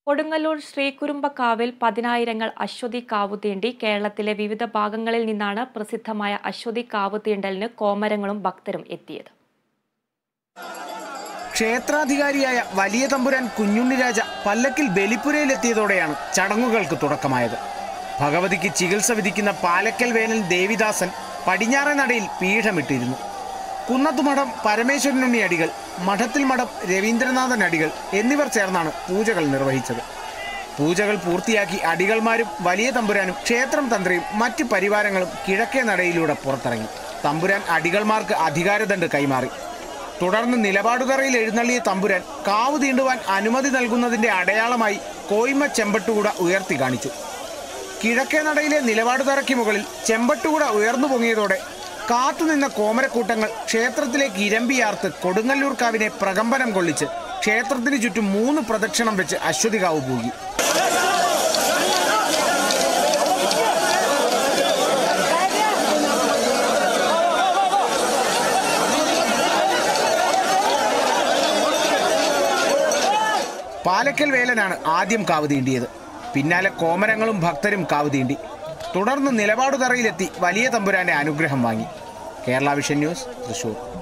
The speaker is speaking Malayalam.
കൊടുങ്ങല്ലൂർ ശ്രീകുരുമ്പക്കാവിൽ പതിനായിരങ്ങൾ അശ്വതി കാവുതീണ്ടി. കേരളത്തിലെ വിവിധ ഭാഗങ്ങളിൽ നിന്നാണ് പ്രസിദ്ധമായ അശ്വതി കാവുതീണ്ടലിന് കോമരങ്ങളും ഭക്തരും എത്തിയത്. ക്ഷേത്രാധികാരിയായ വലിയ തമ്പുരാൻ കുഞ്ഞുണ്ണിരാജ പല്ലക്കിൽ ബലിപ്പുരയിലെത്തിയതോടെയാണ് ചടങ്ങുകൾക്ക് തുടക്കമായത്. ഭഗവതിക്ക് ചികിത്സ വിധിക്കുന്ന പാലക്കൽ വേനൽ ദേവിദാസൻ പടിഞ്ഞാറേ നടയിൽ പീഠമിട്ടിരുന്നു. കുന്നത്തുമഠം പരമേശ്വരനുണ്ണി അടികൾ, മഠത്തിൽ മഠം രവീന്ദ്രനാഥൻ അടികൾ എന്നിവർ ചേർന്നാണ് പൂജകൾ നിർവഹിച്ചത്. പൂജകൾ പൂർത്തിയാക്കി അടികൾമാരും വലിയ തമ്പുരാനും ക്ഷേത്രം തന്ത്രിയും മറ്റ് പരിവാരങ്ങളും കിഴക്കേ നടയിലൂടെ പുറത്തിറങ്ങി. തമ്പുരാൻ അടികൾമാർക്ക് അധികാരദണ്ഡ് കൈമാറി. തുടർന്ന് നിലപാടുതറയിൽ എഴുന്നള്ളിയ തമ്പുരാൻ കാവ് തീണ്ടുവാൻ അനുമതി നൽകുന്നതിന്റെ അടയാളമായി കോയ്മ ചെമ്പട്ടുകൂട ഉയർത്തി കാണിച്ചു. കിഴക്കേ നടയിലെ നിലപാടുതറയ്ക്ക് മുകളിൽ ചെമ്പട്ടുകൂട ഉയർന്നു പൊങ്ങിയതോടെ കാത്തുനിന്ന കോമരക്കൂട്ടങ്ങൾ ക്ഷേത്രത്തിലേക്ക് ഇരമ്പിയാർത്ത് കൊടുങ്ങല്ലൂർക്കാവിനെ പ്രകമ്പനം കൊള്ളിച്ച് ക്ഷേത്രത്തിന് ചുറ്റും 3 പ്രദക്ഷിണം വെച്ച് അശ്വതികാവ് പോയി. പാലക്കൽ വേലനാണ് ആദ്യം കാവ് തീണ്ടിയത്. പിന്നാലെ കോമരങ്ങളും ഭക്തരും കാവ് തീണ്ടി. തുടർന്ന് നിലപാടുതറയിലെത്തി വലിയ തമ്പുരാന്റെ അനുഗ്രഹം വാങ്ങി. Kerala vision news, Thrissur.